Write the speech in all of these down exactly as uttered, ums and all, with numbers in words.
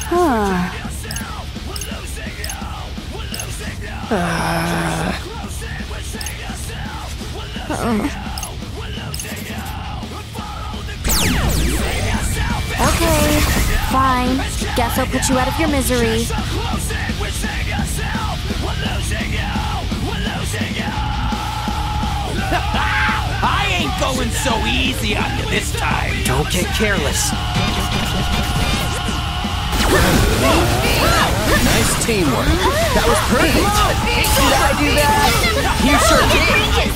Huh. Uh. Uh. Okay, fine. Guess I'll put you out of your misery. I ain't going so easy on you this time. Don't get careless. Nice teamwork. That was perfect. Did I do that? You sure did.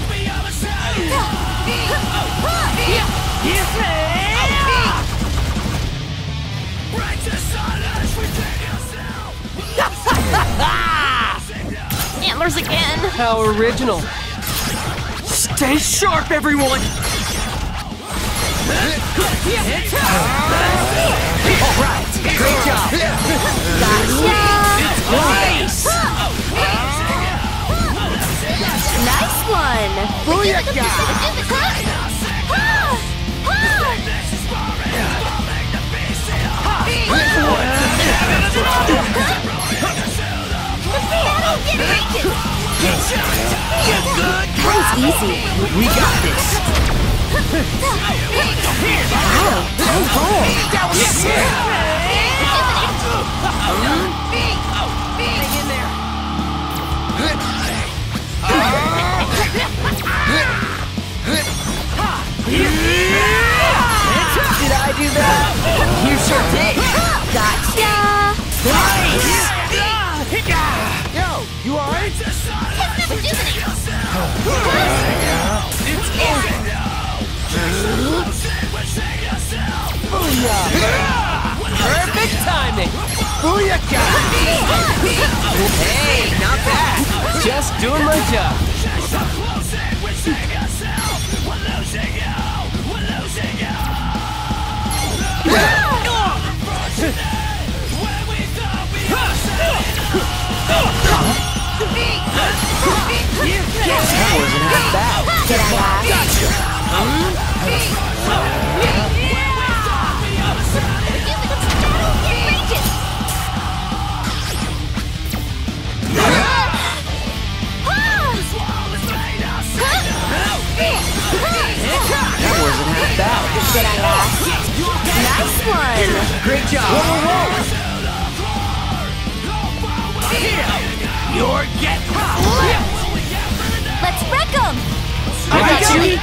Antlers again. How original. Stay sharp, everyone. All right. Great job. Gotcha. Nice. Nice one. Booyakah. That was easy. We got this. Wow, I'm cool. That was sick. Did I do that? You sure did. Gotcha. Nice. Yo, you alright? It's over. Perfect timing. Booyakah. Hey, not bad. Just doing my job. That wasn't half bad. Did I laugh? Gotcha. That wasn't half bad. Did I laugh? Nice one. Great job. Whoa, whoa, whoa. You're getting Let's wreck 'em. I got you.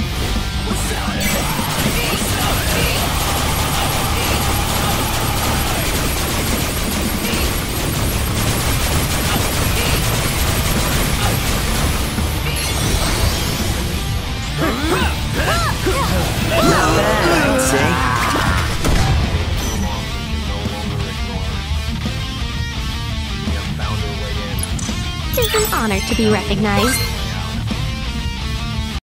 Not bad, I'd say. It is an honor to be recognized.